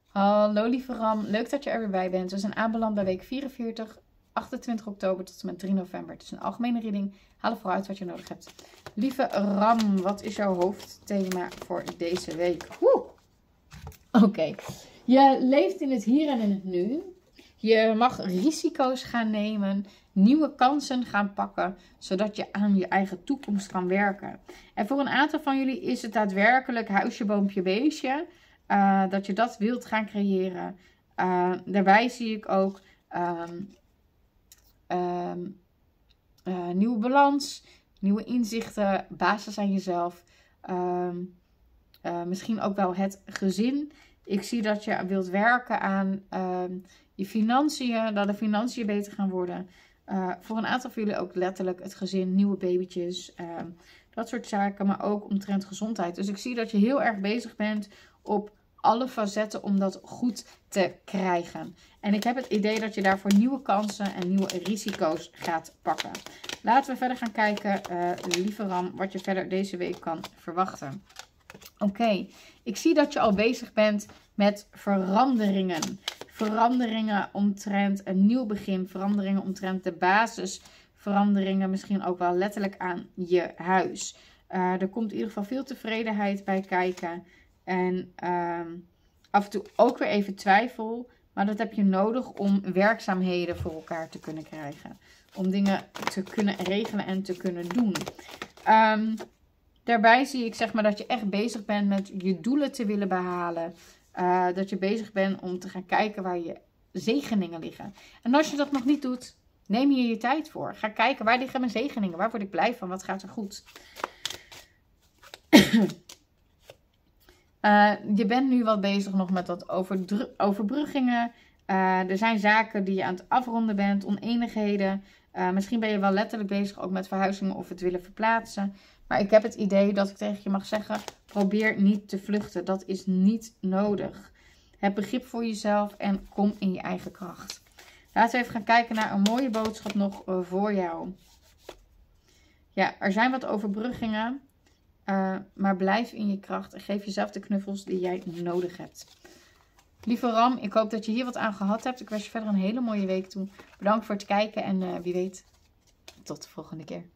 Hallo lieve Ram, leuk dat je er weer bij bent. We zijn aanbeland bij week 44, 28 oktober tot en met 3 november. Het is een algemene reading. Haal er vooruit wat je nodig hebt. Lieve Ram, wat is jouw hoofdthema voor deze week? Oké. Je leeft in het hier en in het nu. Je mag risico's gaan nemen, nieuwe kansen gaan pakken, zodat je aan je eigen toekomst kan werken. En voor een aantal van jullie is het daadwerkelijk huisje, boompje, beestje. Dat je dat wilt gaan creëren. Daarbij zie ik ook nieuwe balans, nieuwe inzichten, basis aan jezelf. Misschien ook wel het gezin. Ik zie dat je wilt werken aan je financiën, dat de financiën beter gaan worden. Voor een aantal van jullie ook letterlijk het gezin, nieuwe babytjes, dat soort zaken. Maar ook omtrent gezondheid. Dus ik zie dat je heel erg bezig bent op alle facetten om dat goed te krijgen. En ik heb het idee dat je daarvoor nieuwe kansen en nieuwe risico's gaat pakken. Laten we verder gaan kijken, lieve Ram, wat je verder deze week kan verwachten. Oké, ik zie dat je al bezig bent met veranderingen. Veranderingen omtrent een nieuw begin. Veranderingen omtrent de basis. Veranderingen misschien ook wel letterlijk aan je huis. Er komt in ieder geval veel tevredenheid bij kijken. En af en toe ook weer even twijfel. Maar dat heb je nodig om werkzaamheden voor elkaar te kunnen krijgen. Om dingen te kunnen regelen en te kunnen doen. Daarbij zie ik zeg maar dat je echt bezig bent met je doelen te willen behalen. Dat je bezig bent om te gaan kijken waar je zegeningen liggen. En als je dat nog niet doet, neem je je tijd voor. Ga kijken, waar liggen mijn zegeningen? Waar word ik blij van? Wat gaat er goed? Je bent nu wat bezig nog met wat overbruggingen. Er zijn zaken die je aan het afronden bent, oneenigheden. Misschien ben je wel letterlijk bezig ook met verhuizingen of het willen verplaatsen. Maar ik heb het idee dat ik tegen je mag zeggen, probeer niet te vluchten. Dat is niet nodig. Heb begrip voor jezelf en kom in je eigen kracht. Laten we even gaan kijken naar een mooie boodschap nog voor jou. Ja, er zijn wat overbruggingen. Maar blijf in je kracht en geef jezelf de knuffels die jij nodig hebt. Lieve Ram, ik hoop dat je hier wat aan gehad hebt. Ik wens je verder een hele mooie week toe. Bedankt voor het kijken en wie weet, tot de volgende keer.